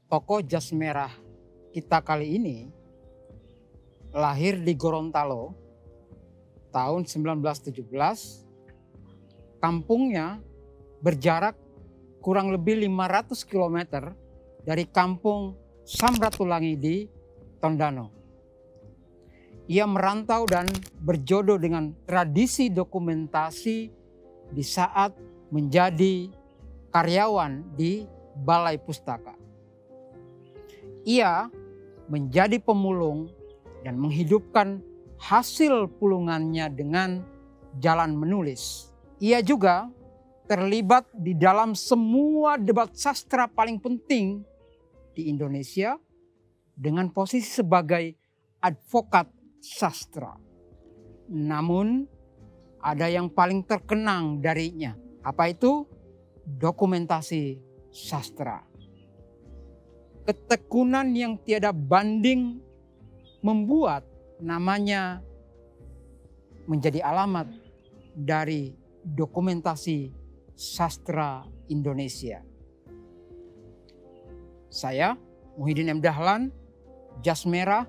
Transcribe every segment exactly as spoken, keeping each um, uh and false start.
Tokoh jas merah kita kali ini lahir di Gorontalo tahun seribu sembilan ratus tujuh belas. Kampungnya berjarak kurang lebih lima ratus kilometer dari kampung Samratulangi di Tondano. Ia merantau dan berjodoh dengan tradisi dokumentasi di saat menjadi karyawan di Balai Pustaka. Ia menjadi pemulung dan menghidupkan hasil pulungannya dengan jalan menulis. Ia juga terlibat di dalam semua debat sastra paling penting di Indonesia dengan posisi sebagai advokat sastra. Namun ada yang paling terkenang darinya. Apa itu? Dokumentasi sastra. Ketekunan yang tiada banding membuat namanya menjadi alamat dari dokumentasi sastra Indonesia. Saya Muhyiddin M. Dahlan, jas merah.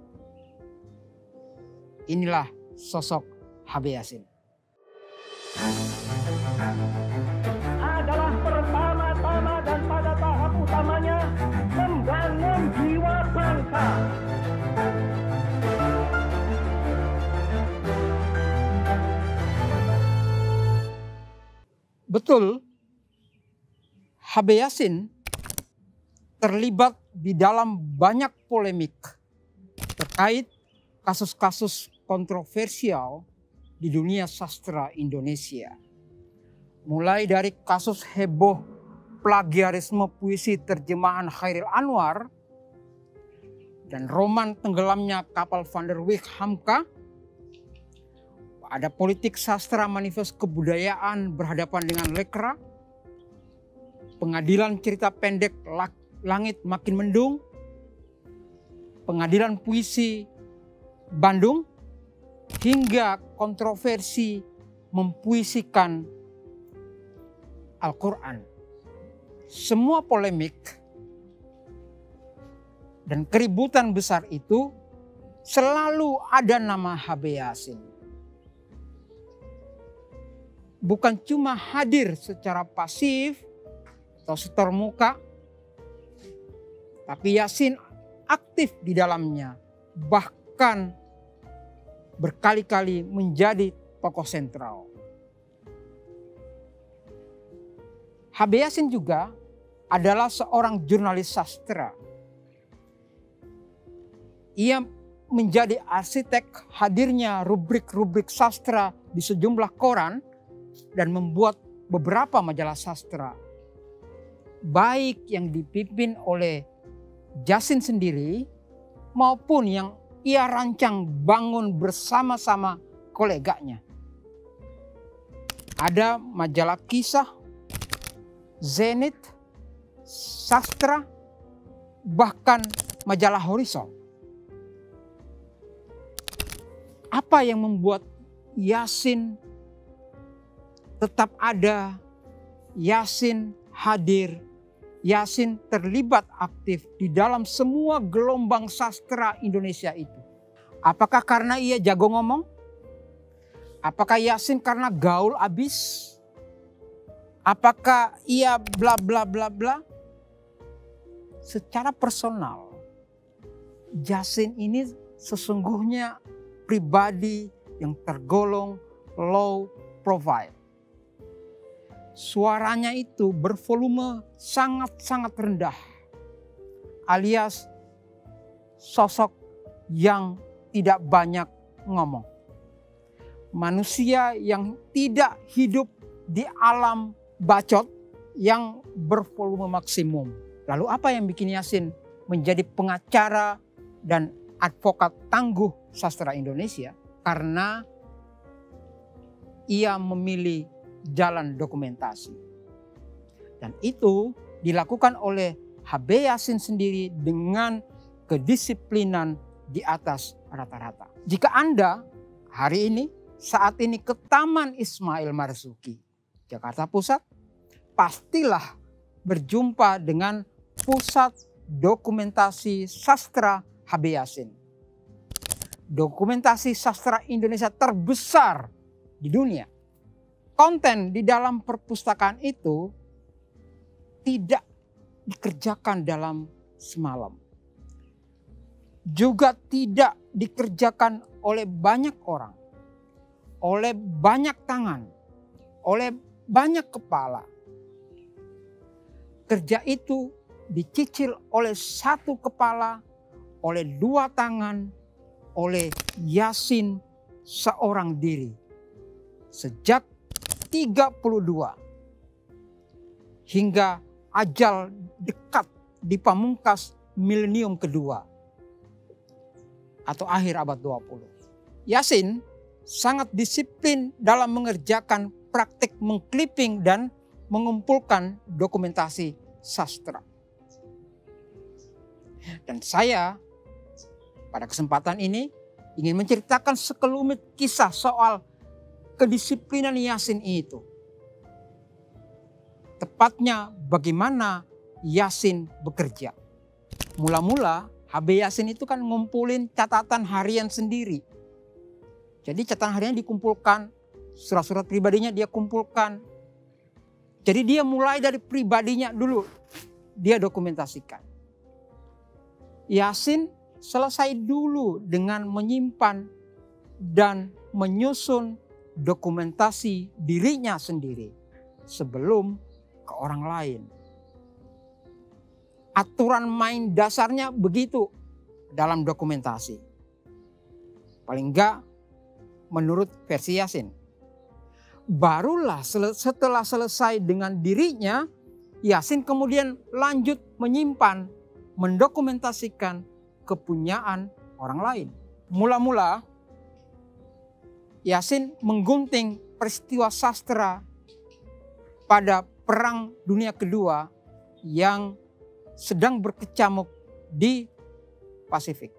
Inilah sosok H B Yasin. Adalah pertama-tama dan pada tahap utamanya membangun jiwa bangsa. Betul, H B Yasin terlibat di dalam banyak polemik terkait kasus-kasus kontroversial di dunia sastra Indonesia. Mulai dari kasus heboh plagiarisme puisi terjemahan Chairil Anwar dan roman tenggelamnya kapal Van der Wijk Hamka. Ada politik sastra manifest kebudayaan berhadapan dengan Lekra, pengadilan cerita pendek Langit Makin Mendung, pengadilan puisi Bandung, hingga kontroversi mempuisikan Al-Quran. Semua polemik dan keributan besar itu selalu ada nama H B Yasin. Bukan cuma hadir secara pasif atau setermuka, tapi Yasin aktif di dalamnya, bahkan berkali-kali menjadi tokoh sentral. H B Yasin juga adalah seorang jurnalis sastra. Ia menjadi arsitek hadirnya rubrik-rubrik sastra di sejumlah koran dan membuat beberapa majalah sastra, baik yang dipimpin oleh Yasin sendiri maupun yang ia rancang bangun bersama-sama koleganya. Ada majalah Kisah, Zenit, Sastra, bahkan majalah Horizon. Apa yang membuat Yasin tetap ada, Yasin hadir, Yasin terlibat aktif di dalam semua gelombang sastra Indonesia itu? Apakah karena ia jago ngomong? Apakah Yasin karena gaul abis? Apakah ia bla bla bla bla? Secara personal, Yasin ini sesungguhnya pribadi yang tergolong low profile. Suaranya itu bervolume sangat-sangat rendah, alias sosok yang tidak banyak ngomong. Manusia yang tidak hidup di alam bacot yang bervolume maksimum. Lalu apa yang bikin Yasin menjadi pengacara dan advokat tangguh sastra Indonesia? Karena ia memilih jalan dokumentasi. Dan itu dilakukan oleh H B Yasin sendiri dengan kedisiplinan di atas rata-rata. Jika Anda hari ini, saat ini ke Taman Ismail Marzuki, Jakarta Pusat, pastilah berjumpa dengan pusat dokumentasi sastra H B Yasin. Dokumentasi sastra Indonesia terbesar di dunia. Konten di dalam perpustakaan itu tidak dikerjakan dalam semalam. Juga tidak dikerjakan oleh banyak orang, oleh banyak tangan, oleh banyak kepala. Kerja itu dicicil oleh satu kepala, oleh dua tangan, oleh Yasin seorang diri. Sejak tiga puluh dua hingga ajal dekat di pamungkas milenium kedua atau akhir abad dua puluh. Yasin sangat disiplin dalam mengerjakan praktik mengclipping dan mengumpulkan dokumentasi sastra. Dan saya pada kesempatan ini ingin menceritakan sekelumit kisah soal kedisiplinan Yasin itu. Tepatnya bagaimana Yasin bekerja. Mula-mula H B Yasin itu kan ngumpulin catatan harian sendiri. Jadi catatan harian dikumpulkan, surat-surat pribadinya dia kumpulkan. Jadi dia mulai dari pribadinya dulu, dia dokumentasikan. Yasin selesai dulu dengan menyimpan dan menyusun dokumentasi dirinya sendiri sebelum ke orang lain. Aturan main dasarnya begitu dalam dokumentasi. Paling enggak menurut versi Yasin. Barulah setelah selesai dengan dirinya, Yasin kemudian lanjut menyimpan, mendokumentasikan kepunyaan orang lain. Mula-mula Yasin menggunting peristiwa sastra pada Perang Dunia Kedua yang sedang berkecamuk di Pasifik,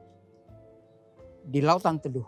di Lautan Teduh.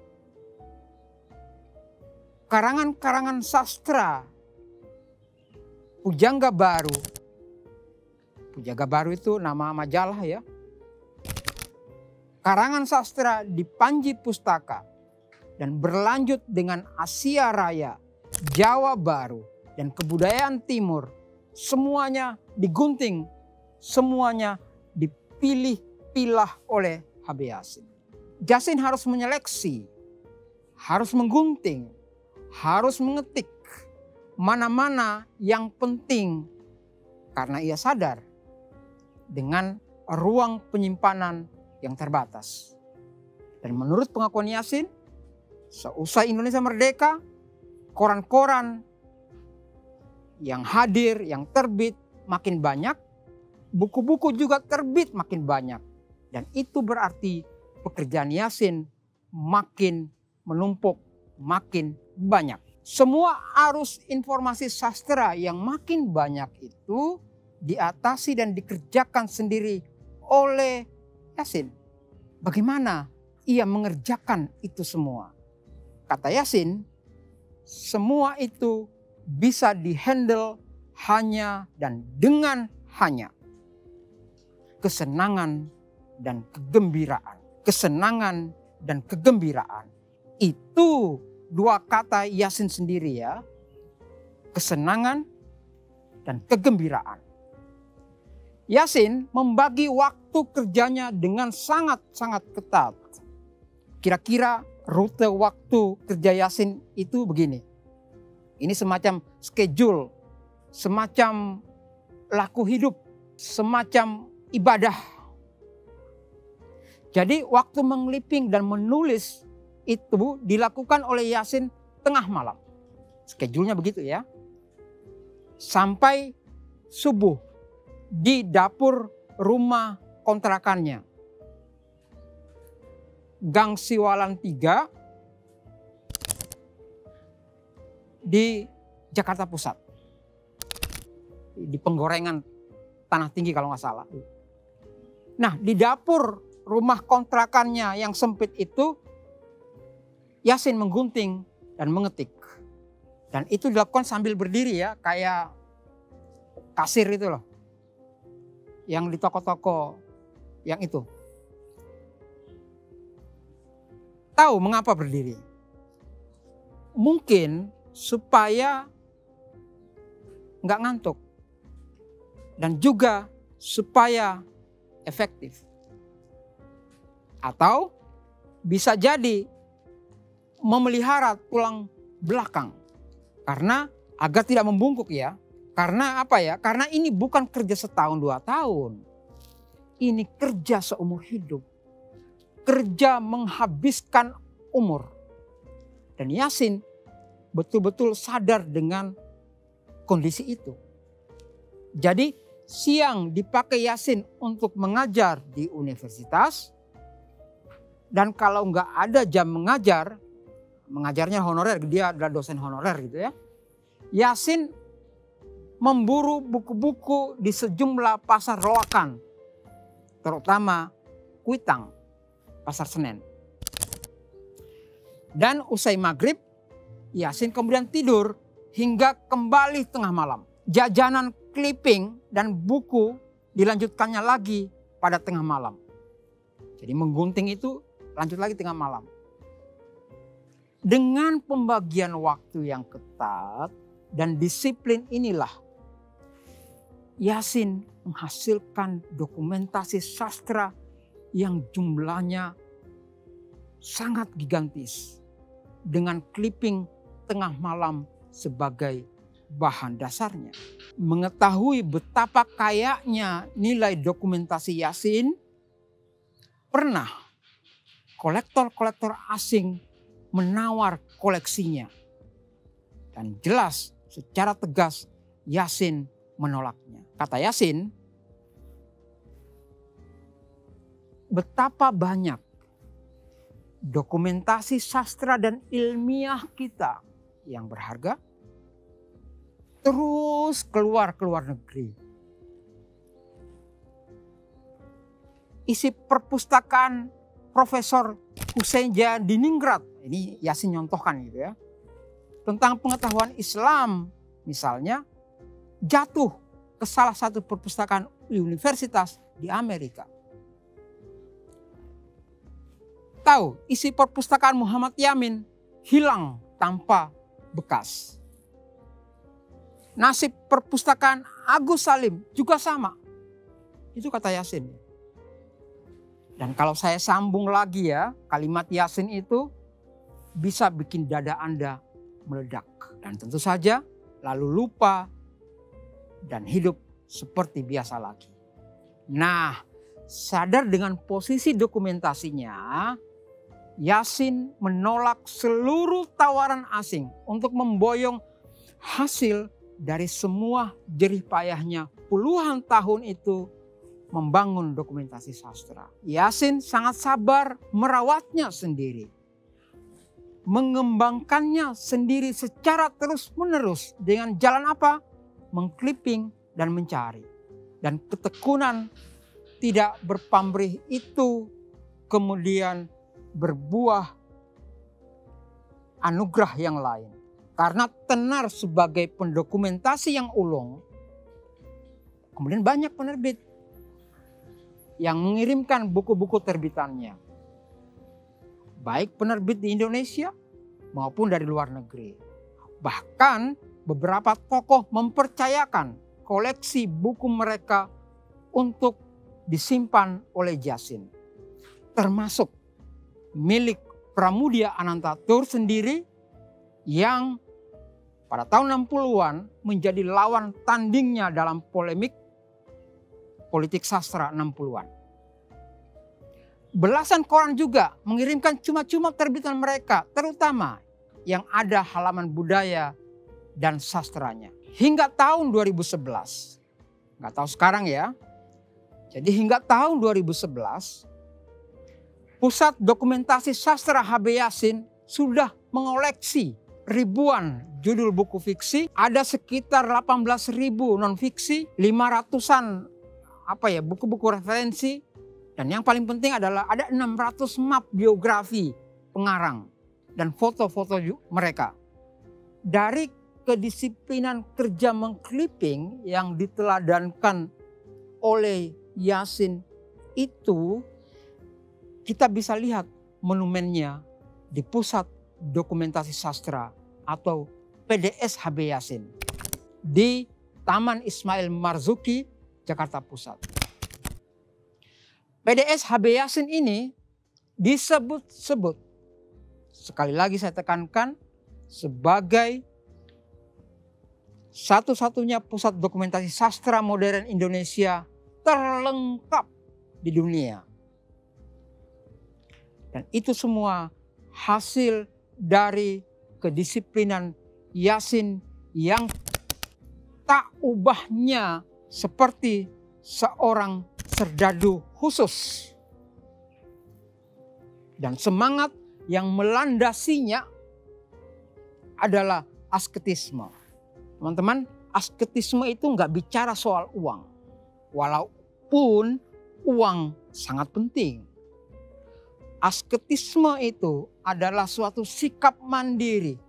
Karangan-karangan sastra Pujangga Baru, Pujangga Baru itu nama majalah ya. Karangan sastra di Panji Pustaka dan berlanjut dengan Asia Raya, Jawa Baru, dan Kebudayaan Timur. Semuanya digunting, semuanya dipilih-pilah oleh H B Yasin. Yasin harus menyeleksi, harus menggunting, harus mengetik mana-mana yang penting. Karena ia sadar dengan ruang penyimpanan yang terbatas. Dan menurut pengakuan Yasin, seusai Indonesia merdeka, koran-koran yang hadir, yang terbit makin banyak, buku-buku juga terbit makin banyak. Dan itu berarti pekerjaan Yasin makin menumpuk, makin banyak. Semua arus informasi sastra yang makin banyak itu diatasi dan dikerjakan sendiri oleh Yasin. Bagaimana ia mengerjakan itu semua? Kata Yasin, semua itu bisa dihandle hanya dan dengan hanya kesenangan dan kegembiraan. Kesenangan dan kegembiraan. Itu dua kata Yasin sendiri ya. Kesenangan dan kegembiraan. Yasin membagi waktu kerjanya dengan sangat-sangat ketat. Kira-kira rute waktu kerja Yasin itu begini. Ini semacam schedule, semacam laku hidup, semacam ibadah. Jadi waktu mengliping dan menulis itu dilakukan oleh Yasin tengah malam. Schedule-nya begitu ya. Sampai subuh di dapur rumah kontrakannya. Gang Siwalan tiga di Jakarta Pusat. Di penggorengan Tanah Tinggi kalau nggak salah. Nah di dapur rumah kontrakannya yang sempit itu Yasin menggunting dan mengetik. Dan itu dilakukan sambil berdiri ya, kayak kasir itu loh. yang di toko-toko yang itu. Tahu mengapa berdiri? Mungkin supaya nggak ngantuk. Dan juga supaya efektif. Atau bisa jadi memelihara tulang belakang. Karena agar tidak membungkuk ya. Karena apa ya? Karena ini bukan kerja setahun dua tahun. Ini kerja seumur hidup. Kerja menghabiskan umur. Dan Yasin betul-betul sadar dengan kondisi itu. Jadi siang dipakai Yasin untuk mengajar di universitas. Dan kalau nggak ada jam mengajar, mengajarnya honorer, dia adalah dosen honorer gitu ya. Yasin memburu buku-buku di sejumlah pasar loakan, terutama Kuitang, pasar Senen. Dan usai maghrib, Yasin kemudian tidur hingga kembali tengah malam. Jajanan clipping dan buku dilanjutkannya lagi pada tengah malam. Jadi menggunting itu lanjut lagi tengah malam. Dengan pembagian waktu yang ketat dan disiplin inilah Yasin menghasilkan dokumentasi sastra yang jumlahnya sangat gigantis. Dengan clipping tengah malam sebagai bahan dasarnya. Mengetahui betapa kayanya nilai dokumentasi Yasin, pernah kolektor-kolektor asing menawar koleksinya. Dan jelas secara tegas Yasin menolaknya. Kata Yasin, betapa banyak dokumentasi sastra dan ilmiah kita yang berharga terus keluar ke luar negeri. Isi perpustakaan Profesor Husein Diningrat, ini Yasin nyontohkan gitu ya, tentang pengetahuan Islam misalnya, jatuh ke salah satu perpustakaan universitas di Amerika. Tahu, isi perpustakaan Muhammad Yamin hilang tanpa bekas. Nasib perpustakaan Agus Salim juga sama. Itu kata Yasin. Dan kalau saya sambung lagi ya, kalimat Yasin itu bisa bikin dada Anda meledak. Dan tentu saja lalu lupa dan hidup seperti biasa lagi. Nah, sadar dengan posisi dokumentasinya, Yasin menolak seluruh tawaran asing untuk memboyong hasil dari semua jerih payahnya puluhan tahun itu membangun dokumentasi sastra. Yasin sangat sabar merawatnya sendiri. Mengembangkannya sendiri secara terus-menerus dengan jalan apa? Mengclipping dan mencari. Dan ketekunan tidak berpamrih itu kemudian berbuah anugerah yang lain. Karena tenar sebagai pendokumentasi yang ulung, kemudian banyak penerbit yang mengirimkan buku-buku terbitannya. Baik penerbit di Indonesia maupun dari luar negeri. Bahkan beberapa tokoh mempercayakan koleksi buku mereka untuk disimpan oleh Yasin. Termasuk milik Pramudia Anantatur sendiri yang pada tahun enam puluhan menjadi lawan tandingnya dalam polemik politik sastra enam puluhan. Belasan koran juga mengirimkan cuma-cuma terbitan mereka, terutama yang ada halaman budaya dan sastranya. Hingga tahun dua ribu sebelas, nggak tahu sekarang ya. Jadi hingga tahun dua ribu sebelas, Pusat Dokumentasi Sastra H B Yasin sudah mengoleksi ribuan judul buku fiksi, ada sekitar delapan belas ribu non-fiksi, lima ratusan apa ya buku-buku referensi, dan yang paling penting adalah ada enam ratus map biografi pengarang dan foto-foto mereka. Dari kedisiplinan kerja mengclipping yang diteladankan oleh Yasin itu kita bisa lihat monumennya di Pusat Dokumentasi Sastra atau P D S H B Yasin di Taman Ismail Marzuki, Jakarta Pusat. P D S H B Yasin ini disebut-sebut, sekali lagi saya tekankan, sebagai satu-satunya pusat dokumentasi sastra modern Indonesia terlengkap di dunia. Dan itu semua hasil dari kedisiplinan Yasin yang tak ubahnya seperti seorang serdadu khusus. Dan semangat yang melandasinya adalah asketisme. Teman-teman, asketisme itu nggak bicara soal uang. Walaupun uang sangat penting. Asketisme itu adalah suatu sikap mandiri.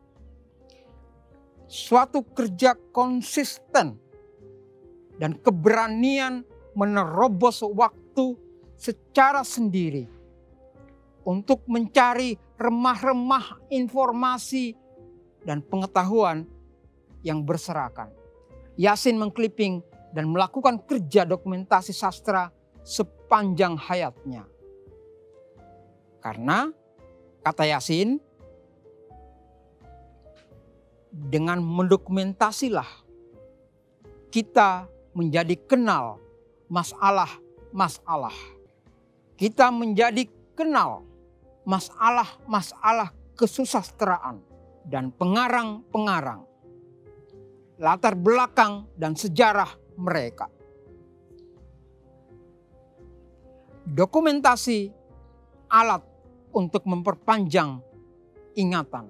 Suatu kerja konsisten. Dan keberanian menerobos waktu secara sendiri. Untuk mencari remah-remah informasi dan pengetahuan yang berserakan. Yasin mengkliping dan melakukan kerja dokumentasi sastra sepanjang hayatnya. Karena, kata Yasin, dengan mendokumentasilah kita menjadi kenal masalah-masalah. Kita menjadi kenal masalah-masalah kesusastraan dan pengarang-pengarang. Latar belakang dan sejarah mereka. Dokumentasi alat untuk memperpanjang ingatan,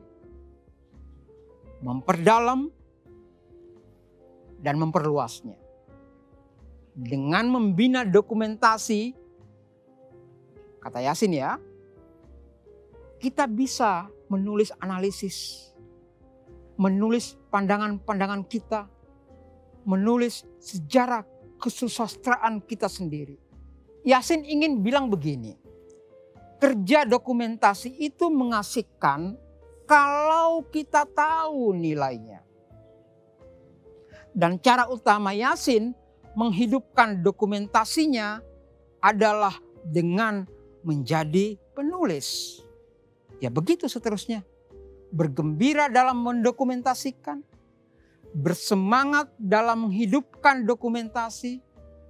memperdalam dan memperluasnya. Dengan membina dokumentasi, kata Yasin ya, kita bisa menulis analisis, menulis pandangan-pandangan kita, menulis sejarah kesusastraan kita sendiri. Yasin ingin bilang begini, kerja dokumentasi itu mengasihkan kalau kita tahu nilainya. Dan cara utama Yasin menghidupkan dokumentasinya adalah dengan menjadi penulis. Ya begitu seterusnya. Bergembira dalam mendokumentasikan, bersemangat dalam menghidupkan dokumentasi.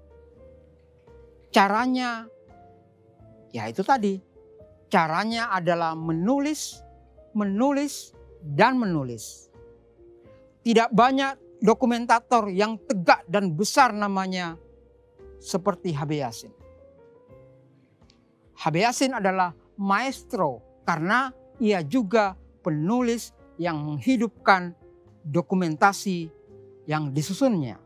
Caranya, ya itu tadi, caranya adalah menulis, menulis, dan menulis. Tidak banyak dokumentator yang tegak dan besar namanya seperti H B Yasin. H B Yasin adalah maestro karena ia juga penulis yang menghidupkan dokumentasi yang disusunnya.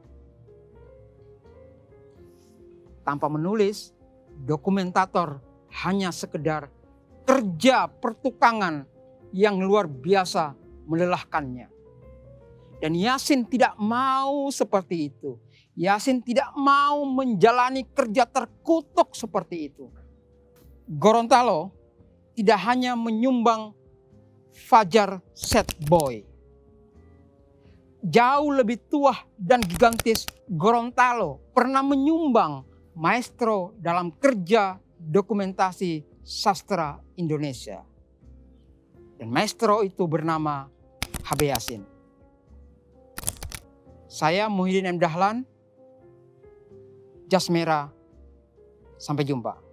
Tanpa menulis, dokumentator hanya sekedar kerja pertukangan yang luar biasa melelahkannya. Dan Yasin tidak mau seperti itu. Yasin tidak mau menjalani kerja terkutuk seperti itu. Gorontalo tidak hanya menyumbang Fajar Set Boy. Jauh lebih tua dan gigantis, Gorontalo pernah menyumbang maestro dalam kerja dokumentasi sastra Indonesia. Dan maestro itu bernama H B Yasin. Saya Muhyiddin M. Dahlan, Jas Merah, sampai jumpa.